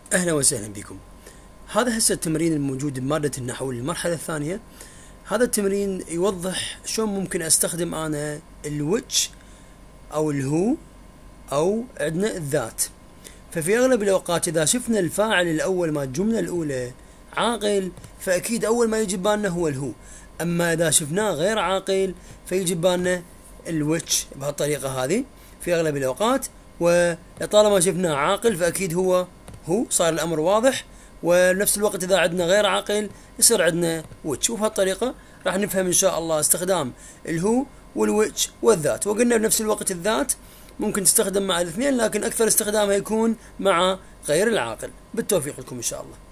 أهلا وسهلا بكم. هذا هسه التمرين الموجود بمادة النحو للمرحلة الثانية. هذا التمرين يوضح شلون ممكن أستخدم أنا الويتش أو الهو أو عندنا الذات. ففي أغلب الأوقات إذا شفنا الفاعل الأول مع الجملة الأولى عاقل، فأكيد أول ما يجي بالنا هو الهو. أما إذا شفناه غير عاقل فيجي بالنا الويتش بهالطريقة هذه في أغلب الأوقات. وطالما شفناه عاقل فأكيد هو صار الأمر واضح. ونفس الوقت إذا عندنا غير عاقل يصير عندنا ويتش. وبهالطريقة راح نفهم إن شاء الله استخدام الهو والويتش والذات. وقلنا بنفس الوقت الذات ممكن تستخدم مع الاثنين، لكن أكثر استخدامها يكون مع غير العاقل. بالتوفيق لكم إن شاء الله.